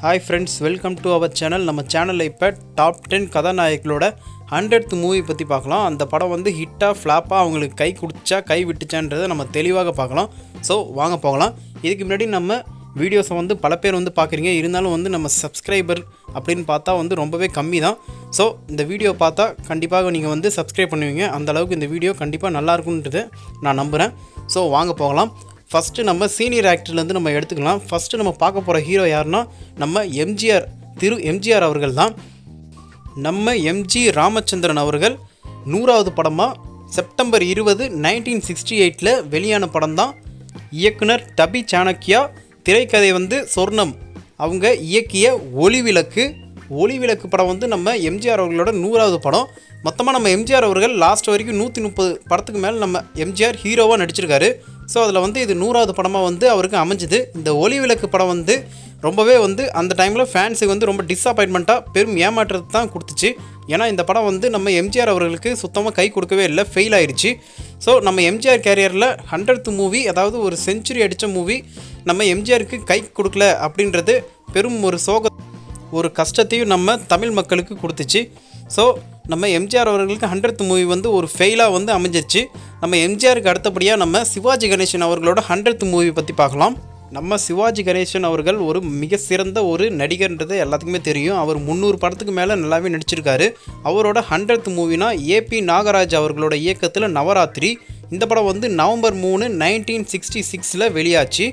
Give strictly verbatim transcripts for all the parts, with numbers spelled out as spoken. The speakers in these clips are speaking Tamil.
Hi friends, welcome to our channel. நம்ம சேனல்ல இப்ப டாப் ten கதாநாயகர்களோட hundredth மூவி பத்தி பார்க்கலாம். அந்த படம் வந்து ஹிட்டா ஃப்ளாப்பா அவங்களுக்கு கை குடிச்சா கை விட்டுச்சான்றதை நம்ம தெளிவாக பார்க்கலாம். சோ வாங்க போகலாம். இதுக்கு முன்னாடி நம்ம வீடியோஸ் வந்து பல பேர் வந்து பார்க்குறீங்க. இருந்தாலும் வந்து நம்ம சப்ஸ்கிரைபர் அப்படினு பார்த்தா வந்து ரொம்பவே கம்மி தான். சோ இந்த வீடியோ பார்த்தா கண்டிப்பாக நீங்க வந்து சப்ஸ்கிரைப் பண்ணுவீங்க. அந்த அளவுக்கு இந்த வீடியோ கண்டிப்பா நல்லா இருக்கும்ன்றது நான் நம்புறேன். சோ வாங்க போகலாம். First நம்ம சீனியர் ஆக்டர்ல இருந்து நம்ம எடுத்துக்கலாம். First நம்ம பார்க்க போற ஹீரோ யாருன்னா நம்ம எம்ஜிஆர் திரு எம்ஜிஆர் அவர்கள் தான். நம்ம எம்ஜி ராமச்சந்திரன் அவர்கள் நூறாவது படமா செப்டம்பர் இருபது nineteen sixty-eight ல வெளியான படம் தான். இயக்குனர் டபி சாணக்கியா, திரைக்கதை வந்து சொர்ணம். அவங்க இயக்கிய ஒளிவிளக்கு ஒளிவிளக்கு படம் வந்து நம்ம எம்ஜிஆர் அவர்களோட நூறாவது படம். மொத்தமாக நம்ம எம்ஜிஆர் அவர்கள் லாஸ்ட் வரைக்கும் நூற்றி முப்பது படத்துக்கு மேலே நம்ம எம்ஜிஆர் ஹீரோவாக நடிச்சிருக்காரு. ஸோ அதில் வந்து இது நூறாவது படமாக வந்து அவருக்கு அமைஞ்சுது. இந்த ஒளிவிளக்கு படம் வந்து ரொம்பவே வந்து அந்த டைமில் ஃபேன்ஸுக்கு வந்து ரொம்ப டிஸப்பாயின்மெண்ட்டாக பெரும் ஏமாற்றத்தை தான் கொடுத்துச்சு. ஏன்னா இந்த படம் வந்து நம்ம எம்ஜிஆர் அவர்களுக்கு சுத்தமாக கை கொடுக்கவே இல்லை, ஃபெயில் ஆயிடுச்சு. ஸோ நம்ம எம்ஜிஆர் கேரியரில் ஹண்ட்ரட் மூவி, அதாவது ஒரு செஞ்சுரி அடித்த மூவி நம்ம எம்ஜிஆருக்கு கை கொடுக்கல அப்படின்றது பெரும் ஒரு சோக ஒரு கஷ்டத்தையும் நம்ம தமிழ் மக்களுக்கு கொடுத்துச்சு. ஸோ நம்ம எம்ஜிஆர் அவர்களுக்கு ஹண்ட்ரட் மூவி வந்து ஒரு ஃபெயிலாக வந்து அமைஞ்சிச்சு. நம்ம எம்ஜிஆருக்கு அடுத்தபடியாக நம்ம சிவாஜி கணேசன் அவர்களோட ஹண்ட்ரட் மூவி பற்றி பார்க்கலாம். நம்ம சிவாஜி கணேசன் அவர்கள் ஒரு மிக சிறந்த ஒரு நடிகர்ன்றது எல்லாத்துக்குமே தெரியும். அவர் முந்நூறு படத்துக்கு மேலே நல்லாவே நடிச்சிருக்காரு. அவரோட ஹண்ட்ரட் மூவினா ஏபி நாகராஜ் அவர்களோட இயக்கத்தில் நவராத்திரி. இந்த படம் வந்து நவம்பர் மூணு நைன்டீன் சிக்ஸ்டி சிக்ஸில் வெளியாச்சு.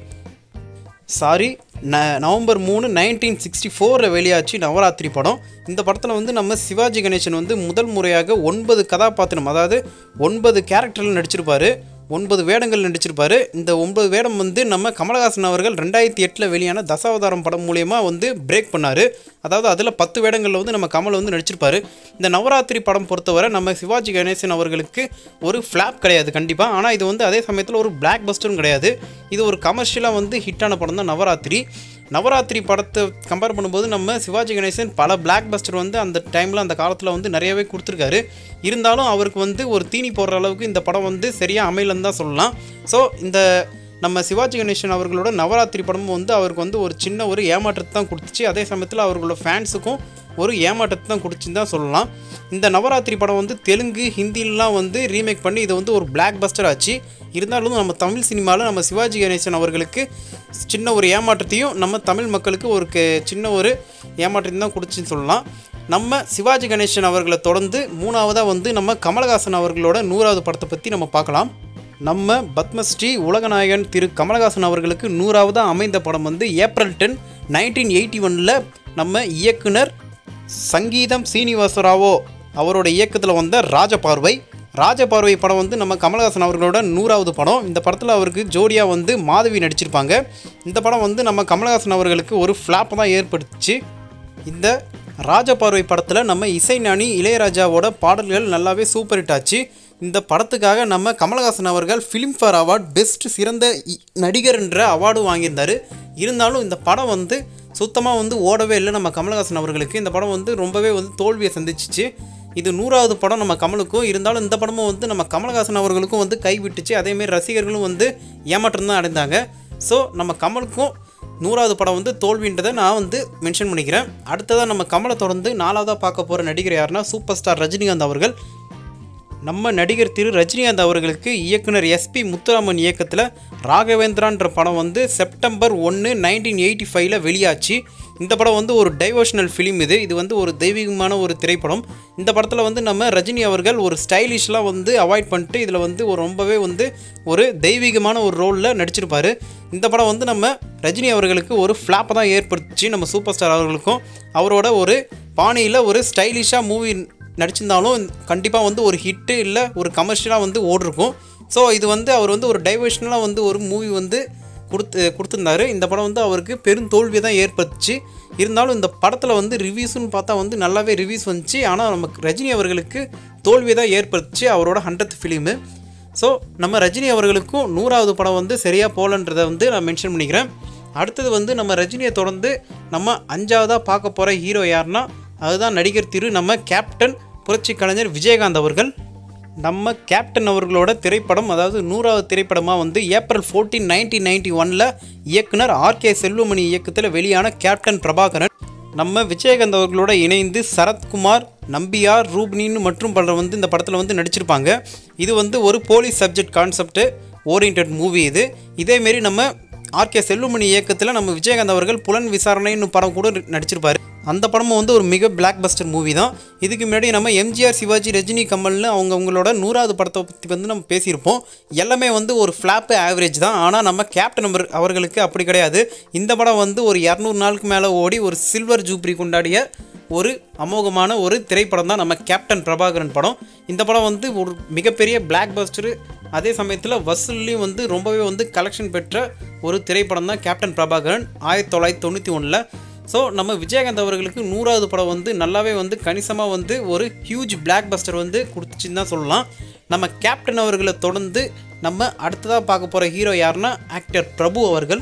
சாரி ந நவம்பர் மூணு நைன்டீன் சிக்ஸ்டி ஃபோரில் வெளியாச்சு நவராத்திரி படம். இந்த படத்தில் வந்து நம்ம சிவாஜி கணேசன் வந்து முதல் முறையாக ஒன்பது கதாபாத்திரம், அதாவது ஒன்பது கேரக்டரில் நடிச்சிருப்பார், ஒன்பது வேடங்கள் நடிச்சிருப்பார். இந்த ஒன்பது வேடம் வந்து நம்ம கமலஹாசன் அவர்கள் ரெண்டாயிரத்தி எட்டில் வெளியான தசாவதாரம் படம் மூலயமா வந்து பிரேக் பண்ணார். அதாவது அதில் பத்து வேடங்களில் வந்து நம்ம கமல் வந்து நடிச்சிருப்பார். இந்த நவராத்திரி படம் பொறுத்தவரை நம்ம சிவாஜி கணேசன் அவர்களுக்கு ஒரு ஃப்ளாப் கிடையாது கண்டிப்பாக. ஆனால் இது வந்து அதே சமயத்தில் ஒரு பிளாக் பஸ்டரும் கிடையாது. இது ஒரு கமர்ஷியலாக வந்து ஹிட்டான படம் தான் நவராத்திரி. நவராத்திரி படத்தை கம்பேர் பண்ணும்போது நம்ம சிவாஜி கணேசன் பல பிளாக் பஸ்டர் வந்து அந்த டைமில் அந்த காலத்தில் வந்து நிறையவே கொடுத்துருக்காரு. இருந்தாலும் அவருக்கு வந்து ஒரு தீனி போடுற அளவுக்கு இந்த படம் வந்து சரியாக அமையலன்னு தான் சொல்லலாம். ஸோ இந்த நம்ம சிவாஜி கணேசன் அவர்களோட நவராத்திரி படமும் வந்து அவருக்கு வந்து ஒரு சின்ன ஒரு ஏமாற்றத்தை தான் கொடுத்துச்சு. அதே சமயத்தில் அவர்களோட ஃபேன்ஸுக்கும் ஒரு ஏமாற்றத்தை தான் கொடுத்துன்னு தான் சொல்லலாம். இந்த நவராத்திரி படம் வந்து தெலுங்கு ஹிந்திலாம் வந்து ரீமேக் பண்ணி இது வந்து ஒரு பிளாக் பஸ்டர் ஆச்சு. இருந்தாலும் நம்ம தமிழ் சினிமாவில் நம்ம சிவாஜி கணேசன் அவர்களுக்கு சின்ன ஒரு ஏமாற்றத்தையும் நம்ம தமிழ் மக்களுக்கு ஒரு சின்ன ஒரு ஏமாற்றத்தையும் தான் கொடுத்துன்னு சொல்லலாம். நம்ம சிவாஜி கணேசன் அவர்களை தொடர்ந்து மூணாவதாக வந்து நம்ம கமலஹாசன் அவர்களோட நூறாவது படத்தை பற்றி நம்ம பார்க்கலாம். நம்ம பத்மஸ்ரீ உலகநாயகன் திரு கமலஹாசன் அவர்களுக்கு நூறாவதாக அமைந்த படம் வந்து ஏப்ரல் டென் நைன்டீன் எயிட்டி ஒனில் நம்ம இயக்குனர் சங்கீதம் சீனிவாசராவோ அவரோட இயக்கத்தில் வந்த ராஜபார்வை ராஜபார்வை படம் வந்து நம்ம கமலஹாசன் அவர்களோட நூறாவது படம். இந்த படத்தில் அவருக்கு ஜோடியாக வந்து மாதவி நடிச்சிருப்பாங்க. இந்த படம் வந்து நம்ம கமலஹாசன் அவர்களுக்கு ஒரு ஃப்ளாப் தான் ஏற்படுத்துச்சு. இந்த ராஜபார்வை படத்தில் நம்ம இசைஞானி இளையராஜாவோட பாடல்கள் நல்லாவே சூப்பர் ஹிட் ஆச்சு. இந்த படத்துக்காக நம்ம கமலஹாசன் அவர்கள் ஃபிலிம்ஃபேர் அவார்ட் பெஸ்ட் சிறந்த நடிகர் என்ற அவார்டு வாங்கியிருந்தார். இருந்தாலும் இந்த படம் வந்து சுத்தமாக வந்து ஓடவே இல்லை நம்ம கமலஹாசன் அவர்களுக்கு. இந்த படம் வந்து ரொம்பவே வந்து தோல்வியை சந்திச்சிச்சு. இது நூறாவது படம் நம்ம கமலுக்கும். இருந்தாலும் இந்த படமும் வந்து நம்ம கமலஹாசன் அவர்களுக்கும் வந்து கைவிட்டுச்சு. அதேமாரி ரசிகர்களும் வந்து ஏமாற்றம் தான் அடைந்தாங்க. ஸோ நம்ம கமலுக்கும் நூறாவது படம் வந்து தோல்வின்றதை நான் வந்து மென்ஷன் பண்ணிக்கிறேன். அடுத்ததாக நம்ம கமலை தொடர்ந்து நாலாவதாக பார்க்க போகிற நடிகர் யாருன்னா சூப்பர் ஸ்டார் ரஜினிகாந்த் அவர்கள். நம்ம நடிகர் திரு ரஜினிகாந்த் அவர்களுக்கு இயக்குனர் எஸ்பி முத்துராமன் இயக்கத்தில் ராகவேந்திரான்ற படம் வந்து செப்டம்பர் ஒன்று நைன்டீன் எயிட்டி ஃபைவ்ல வெளியாச்சு. இந்த படம் வந்து ஒரு டைவர்ஷனல் ஃபிலிம். இது இது வந்து ஒரு தெய்வீகமான ஒரு திரைப்படம். இந்த படத்தில் வந்து நம்ம ரஜினி அவர்கள் ஒரு ஸ்டைலிஷ்லாம் வந்து அவாய்ட் பண்ணிட்டு இதில் வந்து ஒரு ரொம்பவே வந்து ஒரு தெய்வீகமான ஒரு ரோலில் நடிச்சிருப்பார். இந்த படம் வந்து நம்ம ரஜினி அவர்களுக்கு ஒரு ஃப்ளாப்பை தான் ஏற்படுத்துச்சு. நம்ம சூப்பர் ஸ்டார் அவர்களுக்கும் அவரோட ஒரு பாணியில் ஒரு ஸ்டைலிஷாக மூவி நடிச்சிருந்தாலும் கண்டிப்பாக வந்து ஒரு ஹிட்டு இல்லை ஒரு கமர்ஷியலாக வந்து ஓடிருக்கும். ஸோ இது வந்து அவர் வந்து ஒரு டைவர்ஷனலாக வந்து ஒரு மூவி வந்து கொடுத்து கொடுத்துருந்தாரு. இந்த படம் வந்து அவருக்கு பெரும் தோல்வியை தான் ஏற்படுத்துச்சு. இருந்தாலும் இந்த படத்தில் வந்து ரிவ்யூஸ்ன்னு பார்த்தா வந்து நல்லாவே ரிவ்யூஸ் வந்துச்சு. ஆனால் நமக்கு ரஜினி அவர்களுக்கு தோல்வியை தான் ஏற்படுத்துச்சு அவரோட ஹண்ட்ரட் ஃபிலிமு. ஸோ நம்ம ரஜினி அவர்களுக்கும் நூறாவது படம் வந்து சரியாக போகலன்றதை வந்து நான் மென்ஷன் பண்ணிக்கிறேன். அடுத்தது வந்து நம்ம ரஜினியை தொடர்ந்து நம்ம அஞ்சாவதாக பார்க்க போகிற ஹீரோ யாருன்னா அதுதான் நடிகர் திரு நம்ம கேப்டன் புரட்சி கலைஞர் விஜயகாந்த் அவர்கள். நம்ம கேப்டன் அவர்களோட திரைப்படம், அதாவது நூறாவது திரைப்படமாக வந்து ஏப்ரல் ஃபோர்டீன் நைன்டீன் நைன்டி ஒனில் இயக்குனர் ஆர் கே செல்வமணி இயக்கத்தில் வெளியான கேப்டன் பிரபாகரன். நம்ம விஜயகாந்த் அவர்களோட இணைந்து சரத்குமார், நம்பியார், ரூபினின்னு மற்றும் பலர் வந்து இந்த படத்தில் வந்து நடிச்சிருப்பாங்க. இது வந்து ஒரு police subject concept orient movie. இது இதேமாரி நம்ம ஆர் கே செல்வமணி இயக்கத்தில் நம்ம விஜயகாந்த் அவர்கள் புலன் விசாரணைன்னு படம் கூட நடிச்சிருப்பார். அந்த படமும் வந்து ஒரு மிக பிளாக் பஸ்டர் மூவி தான். இதுக்கு முன்னாடி நம்ம எம்ஜிஆர், சிவாஜி, ரஜினி, கமல்னு அவங்க அவங்களோட நூறாவது படத்தை பற்றி வந்து நம்ம பேசியிருப்போம். எல்லாமே வந்து ஒரு ஃப்ளாப்பு ஆவரேஜ் தான். ஆனால் நம்ம கேப்டன் அவர்களுக்கு அப்படி கிடையாது. இந்த படம் வந்து ஒரு இரநூறு நாளுக்கு மேலே ஓடி ஒரு சில்வர் ஜூப்ளி கொண்டாடிய ஒரு அமோகமான ஒரு திரைப்படம் தான் நம்ம கேப்டன் பிரபாகரன் படம். இந்த படம் வந்து ஒரு மிகப்பெரிய பிளாக் பஸ்டரு, அதே சமயத்தில் வசூல்லையும் வந்து ரொம்பவே வந்து கலெக்ஷன் பெற்ற ஒரு திரைப்படம் தான் கேப்டன் பிரபாகரன் ஆயிரத்தி தொள்ளாயிரத்தி தொண்ணூற்றி ஒன்றில். ஸோ நம்ம விஜயகாந்த் அவர்களுக்கு நூறாவது படம் வந்து நல்லாவே வந்து கணிசமாக வந்து ஒரு ஹியூஜ் பிளாக் பஸ்டர் வந்து கொடுத்துச்சின்னு தான் சொல்லலாம். நம்ம கேப்டன் அவர்களை தொடர்ந்து நம்ம அடுத்ததாக பார்க்க போகிற ஹீரோ யாருன்னா ஆக்டர் பிரபு அவர்கள்.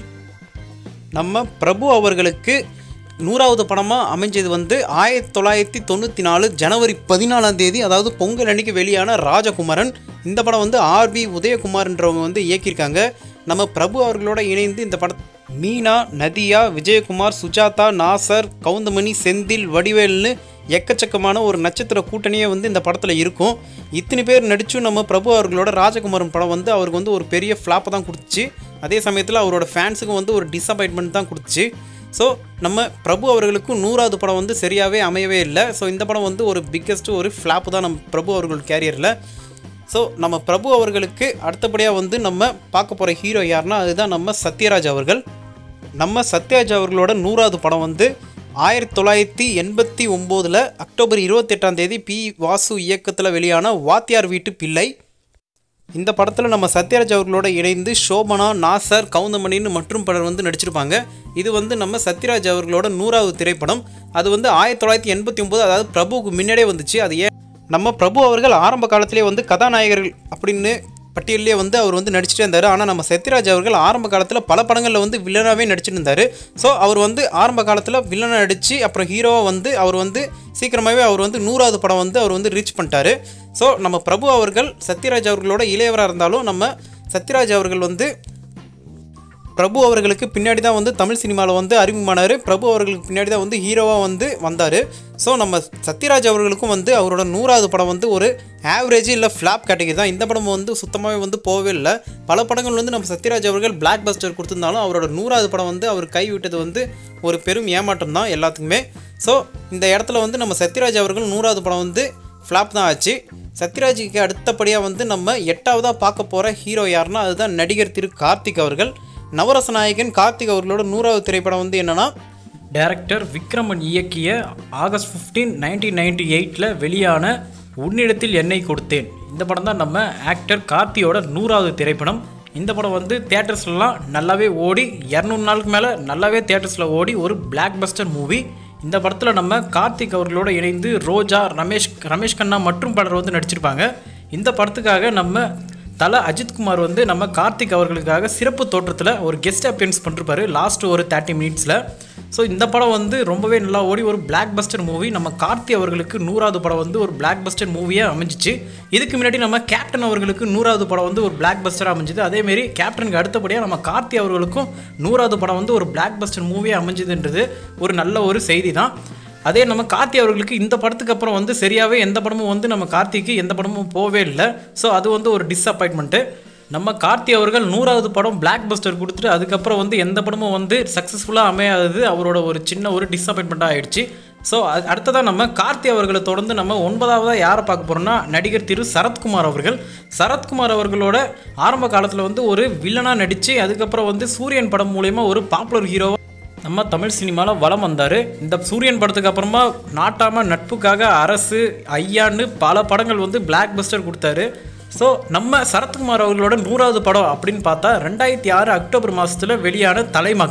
நம்ம பிரபு அவர்களுக்கு நூறாவது படமாக அமைஞ்சது வந்து ஆயிரத்தி தொள்ளாயிரத்தி தொண்ணூற்றி நாலு ஜனவரி பதினாலாம் தேதி, அதாவது பொங்கல் அன்னைக்கு வெளியான ராஜகுமரன். இந்த படம் வந்து ஆர் வி உதயகுமார்ன்றவங்க வந்து இயக்கியிருக்காங்க. நம்ம பிரபு அவர்களோட இணைந்து இந்த படம் மீனா, நதியா, விஜயகுமார், சுஜாதா, நாசர், கவுந்தமணி, செந்தில், வடிவேல்னு எக்கச்சக்கமான ஒரு நட்சத்திர கூட்டணியே வந்து இந்த படத்தில் இருக்கும். இத்தனை பேர் நடிச்சும் நம்ம பிரபு அவர்களோட ராஜகுமரன் படம் வந்து அவருக்கு வந்து ஒரு பெரிய ஃப்ளாப்பை தான் கொடுத்துச்சு. அதே சமயத்தில் அவரோட ஃபேன்ஸுக்கும் வந்து ஒரு டிஸப்பாயின்மெண்ட் தான் கொடுத்துச்சு. ஸோ நம்ம பிரபு அவர்களுக்கும் நூறாவது படம் வந்து சரியாகவே அமையவே இல்லை. ஸோ இந்த படம் வந்து ஒரு பிக்கஸ்ட்டு ஒரு ஃப்ளாப்பு தான் நம்ம பிரபு அவர்கள் கேரியரில். ஸோ நம்ம பிரபு அவர்களுக்கு அடுத்தபடியாக வந்து நம்ம பார்க்க போகிற ஹீரோ யாருன்னா அதுதான் நம்ம சத்யராஜ் அவர்கள். நம்ம சத்யராஜ் அவர்களோட நூறாவது படம் வந்து ஆயிரத்தி தொள்ளாயிரத்தி எண்பத்தி ஒம்போதில் அக்டோபர் இருபத்தெட்டாம் தேதி பி வாசு இயக்கத்தில் வெளியான வாத்தியார் வீட்டு பிள்ளை. இந்த படத்தில் நம்ம சத்யராஜ் அவர்களோட இணைந்து சோபனா, நாசர், கவுந்தமணின்னு மற்றும் பலர் வந்து நடிச்சிருப்பாங்க. இது வந்து நம்ம சத்யராஜ் அவர்களோட நூறாவது திரைப்படம். அது வந்து ஆயிரத்தி தொள்ளாயிரத்தி எண்பத்தி ஒம்பது, அதாவது பிரபுவுக்கு முன்னாடியே வந்துச்சு. அது ஏன் நம்ம பிரபு அவர்கள் ஆரம்ப காலத்திலே வந்து கதாநாயகர்கள் அப்படின்னு பட்டியலே வந்து அவர் வந்து நடிச்சிட்டே இருந்தார். ஆனால் நம்ம சத்யராஜ் அவர்கள் ஆரம்ப காலத்தில் பல படங்களில் வந்து வில்லனாகவே நடிச்சிட்டு இருந்தார். ஸோ அவர் வந்து ஆரம்ப காலத்தில் வில்லனாக நடித்து அப்புறம் ஹீரோவாக வந்து அவர் வந்து சீக்கிரமாகவே அவர் வந்து நூறாவது படம் வந்து அவர் வந்து ரீச் பண்ணிட்டார். ஸோ நம்ம பிரபு அவர்கள் சத்யராஜ் அவர்களோட இளையவராக இருந்தாலும் நம்ம சத்யராஜ் அவர்கள் வந்து பிரபு அவர்களுக்கு பின்னாடி தான் வந்து தமிழ் சினிமாவில் வந்து அறிமுகமானார். பிரபு அவர்களுக்கு பின்னாடி தான் வந்து ஹீரோவாக வந்து வந்தார். ஸோ நம்ம சத்யராஜ் அவர்களுக்கும் வந்து அவரோட நூறாவது படம் வந்து ஒரு ஆவரேஜ் இல்லை ஃப்ளாப் கேட்டகரி தான். இந்த படம் வந்து சுத்தமாகவே வந்து போகவே இல்லை. பல படங்கள் வந்து நம்ம சத்யராஜ் அவர்கள் பிளாக் பஸ்டர் கொடுத்துருந்தாலும் அவரோட நூறாவது படம் வந்து அவர் கைவிட்டது வந்து ஒரு பெரும் ஏமாற்றம் தான் எல்லாத்துக்குமே. ஸோ இந்த இடத்துல வந்து நம்ம சத்யராஜ் அவர்கள் நூறாவது படம் வந்து ஃப்ளாப் தான் ஆச்சு. சத்யராஜுக்கு அடுத்தபடியாக வந்து நம்ம எட்டாவதாக பார்க்க போகிற ஹீரோ யாருன்னா அதுதான் நடிகர் திரு கார்த்திக் அவர்கள். நவரச நாயகன் கார்த்திக் அவர்களோட நூறாவது திரைப்படம் வந்து என்னென்னா டைரக்டர் விக்ரமன் இயக்கிய ஆகஸ்ட் ஃபிஃப்டீன் நைன்டீன் நைன்டி எயிட்டில் வெளியான உன்னிடத்தில் என்னை கொடுத்தேன். இந்த படம் தான் நம்ம ஆக்டர் கார்த்தியோட நூறாவது திரைப்படம். இந்த படம் வந்து தியேட்டர்ஸ்லாம் நல்லாவே ஓடி இரநூறு நாளுக்கு மேலே நல்லாவே தியேட்டர்ஸில் ஓடி ஒரு பிளாக் பஸ்டர் மூவி. இந்த படத்தில் நம்ம கார்த்திக் அவர்களோட இணைந்து ரோஜா, ரமேஷ் ரமேஷ் கண்ணா மற்றும் பலர் வந்து நடிச்சிருப்பாங்க. இந்த படத்துக்காக நம்ம தலை அஜித்குமார் வந்து நம்ம கார்த்திக் அவர்களுக்காக சிறப்பு தோற்றத்தில் ஒரு கெஸ்ட் அப்பியரன்ஸ் பண்ணிருப்பாரு லாஸ்ட்டு ஒரு தேர்ட்டி மினிட்ஸில். ஸோ இந்த படம் வந்து ரொம்பவே நல்லா ஓடி ஒரு பிளாக் பஸ்டர் மூவி. நம்ம கார்த்தி அவர்களுக்கு நூறாவது படம் வந்து ஒரு பிளாக் பஸ்டர் மூவியாக அமைஞ்சிச்சு. இதுக்கு முன்னாடி நம்ம கேப்டன் அவர்களுக்கு நூறாவது படம் வந்து ஒரு பிளாக் பஸ்டராக அமைஞ்சுது. அதேமாரி கேப்டனுக்கு அடுத்தபடியாக நம்ம கார்த்தி அவர்களுக்கும் நூறாவது படம் வந்து ஒரு பிளாக் பஸ்டர் மூவியாக அமைஞ்சதுன்றது ஒரு நல்ல ஒரு செய்தி தான். அதே நம்ம கார்த்தி அவர்களுக்கு இந்த படத்துக்கு அப்புறம் வந்து சரியாகவே எந்த படமும் வந்து நம்ம கார்த்திக்கு எந்த படமும் போகவே இல்லை. ஸோ அது வந்து ஒரு டிஸப்பாயின்மெண்ட்டு. நம்ம கார்த்தி அவர்கள் நூறாவது படம் பிளாக் பஸ்டர் கொடுத்துட்டு அதுக்கப்புறம் வந்து எந்த படமும் வந்து சக்ஸஸ்ஃபுல்லாக அமையாதது அவரோட ஒரு சின்ன ஒரு டிஸப்பாயின்மெண்ட்டாக ஆகிடுச்சு. ஸோ அடுத்ததான் நம்ம கார்த்தி அவர்களை தொடர்ந்து நம்ம ஒன்பதாவதாக யாரை பார்க்க போகிறோம்னா நடிகர் திரு சரத்குமார் அவர்கள். சரத்குமார் அவர்களோட ஆரம்ப காலத்தில் வந்து ஒரு வில்லனாக நடித்து அதுக்கப்புறம் வந்து சூரியன் படம் மூலயமா ஒரு பாப்புலர் ஹீரோவாக நம்ம தமிழ் சினிமாவில் வலம் வந்தார். இந்த சூரியன் படத்துக்கு அப்புறமா நாட்டாம, நட்புக்காக, அரசு, ஐயான்னு பல படங்கள் வந்து பிளாக் பஸ்டர் கொடுத்தாரு. ஸோ நம்ம சரத்குமார் அவர்களோட நூறாவது படம் அப்படின்னு பார்த்தா ரெண்டாயிரத்தி ஆறு அக்டோபர் மாதத்தில் வெளியான தலைமகன்.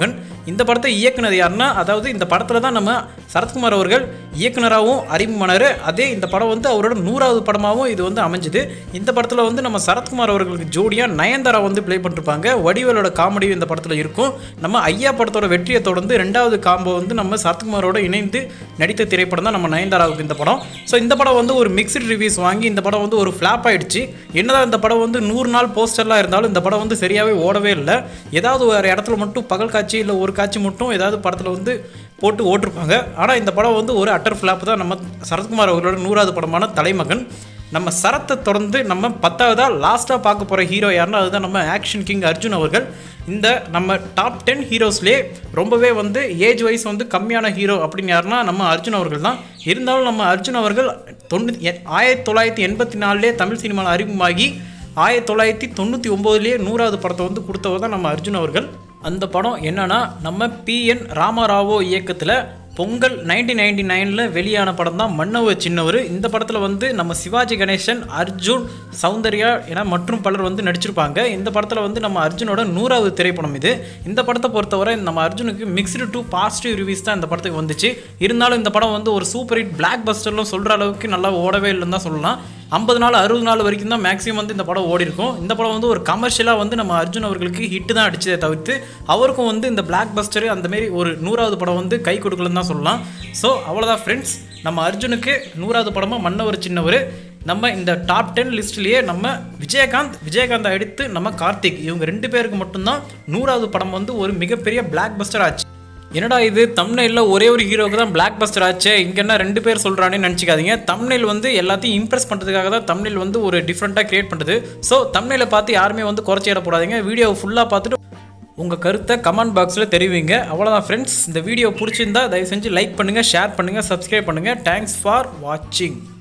இந்த படத்தை இயக்குனர் யாருன்னா, அதாவது இந்த படத்தில் தான் நம்ம சரத்குமார் அவர்கள் இயக்குனராகவும் அறிமுகமானார். அதே இந்த படம் வந்து அவரோட நூறாவது படமாகவும் இது வந்து அமைஞ்சுது. இந்த படத்தில் வந்து நம்ம சரத்குமார் அவர்களுக்கு ஜோடியாக நயன்தாரா வந்து ப்ளே பண்ணிருப்பாங்க. வடிவேலோட காமெடியும் இந்த படத்தில் இருக்கும். நம்ம ஐயா படத்தோட வெற்றியை தொடர்ந்து ரெண்டாவது காம்போ வந்து நம்ம சரத்குமாரோட இணைந்து நடித்த திரைப்படம் தான் நம்ம நயன்தாராவுக்கு இந்த படம். ஸோ இந்த படம் வந்து ஒரு மிக்சட் ரிவ்யூஸ் வாங்கி இந்த படம் வந்து ஒரு ஃப்ளாப் ஆயிடுச்சு. என்னதான் இந்த படம் வந்து நூறு நாள் போஸ்டர்லாம் இருந்தாலும் இந்த படம் வந்து சரியாகவே ஓடவே இல்லை. ஏதாவது ஒரு இடத்துல மட்டும் பகல் காட்சி இல்லை ஒரு காட்சி மட்டும் ஏதாவது படத்தில் வந்து போட்டு ஓட்டிருப்பாங்க. ஆனால் இந்த படம் வந்து ஒரு அட்டர் ஃப்ளாப் தான். நம்ம சரத்குமார் அவர்களோட நூறாவது படமான தலைமகன். நம்ம சரத்தை தொடர்ந்து நம்ம பத்தாவதாக லாஸ்ட்டாக பார்க்க போகிற ஹீரோ யாருன்னா அதுதான் நம்ம ஆக்ஷன் கிங் அர்ஜுன் அவர்கள். இந்த நம்ம டாப் டென் ஹீரோஸ்லேயே ரொம்பவே வந்து ஏஜ் வைஸ் வந்து கம்மியான ஹீரோ அப்படின்னு யாருன்னா நம்ம அர்ஜுன் அவர்கள் தான். இருந்தாலும் நம்ம அர்ஜுன் அவர்கள் தொண்ணூற்றி ஆயிரத்தி தொள்ளாயிரத்தி எண்பத்தி நாலுலேயே தமிழ் சினிமாவில் அறிமுகமாகி ஆயிரத்தி தொள்ளாயிரத்தி தொண்ணூற்றி ஒம்போதுலேயே நூறாவது படத்தை வந்து கொடுத்தவர் தான் நம்ம அர்ஜுன் அவர்கள். அந்த படம் என்னன்னா நம்ம பி என் ராமராவோ இயக்கத்தில் பொங்கல் நைன்டீன் நைன்டி நைனில் வெளியான படம் தான் மன்னவ சின்னவர். இந்த படத்தில் வந்து நம்ம சிவாஜி கணேசன், அர்ஜுன், சௌந்தர்யா என மற்றும் பலர் வந்து நடிச்சிருப்பாங்க. இந்த படத்தில் வந்து நம்ம அர்ஜுனோட நூறாவது திரைப்படம் இது. இந்த படத்தை பொறுத்தவரை நம்ம அர்ஜுனுக்கு மிக்ஸ்டு டூ பாசிட்டிவ் ரிவ்யூஸ் தான் இந்த படத்துக்கு வந்துச்சு. இருந்தாலும் இந்த படம் வந்து ஒரு சூப்பர் ஹிட் பிளாக் பஸ்டர்லாம் சொல்கிற அளவுக்கு நல்லா ஓடவே இல்லைன்னு தான் சொல்லலாம். ஐம்பது நாள் அறுபது நாள் வரைக்கும் தான் மேக்ஸிமம் வந்து இந்த படம் ஓடி இருக்கும். இந்த படம் வந்து ஒரு கமர்ஷியலாக வந்து நம்ம அர்ஜுன் அவர்களுக்கு ஹிட்டு தான் அடிச்சதை தவிர்த்து அவருக்கும் வந்து இந்த பிளாக் பஸ்டர் அந்தமாரி ஒரு நூறாவது படம் வந்து கை கொடுக்கலன்னு தான் சொல்லலாம். ஸோ அவ்வளோதான் ஃப்ரெண்ட்ஸ், நம்ம அர்ஜுனுக்கு நூறாவது படமாக மன்னவர் சின்னவர். நம்ம இந்த டாப் டென் லிஸ்ட்லேயே நம்ம விஜயகாந்த் விஜயகாந்த் அடுத்து நம்ம கார்த்திக் இவங்க ரெண்டு பேருக்கு மட்டும்தான் நூறாவது படம் வந்து ஒரு மிகப்பெரிய பிளாக் பஸ்டர் ஆச்சு. என்னடா இது தம்ப்நெயிலில் ஒரே ஒரு ஹீரோவுக்கு தான் பிளாக் பஸ்டர் ஆச்சு, இங்கே என்ன ரெண்டு பேர் சொல்கிறானே நினச்சிக்காதீங்க. தம்ப்நெயில் வந்து எல்லாத்தையும் இம்ப்ரெஸ் பண்ணுறதுக்காக தான் தம்ப்நெயில் வந்து ஒரு டிஃப்ரெண்ட்டாக கிரியேட் பண்ணுறது. ஸோ தம்ப்நெயிலை பார்த்து யாருமே வந்து குறைச்சிட போடாதீங்க. வீடியோவை ஃபுல்லாக பார்த்துட்டு உங்கள் கருத்தை கமெண்ட் பாக்ஸில் தெரிவிங்க. அவ்வளோதான் ஃப்ரெண்ட்ஸ், இந்த வீடியோ பிடிச்சிருந்தா தயவு செஞ்சு லைக் பண்ணுங்கள், ஷேர் பண்ணுங்கள், சப்ஸ்கிரைப் பண்ணுங்கள். தேங்க்ஸ் ஃபார் வாட்சிங்.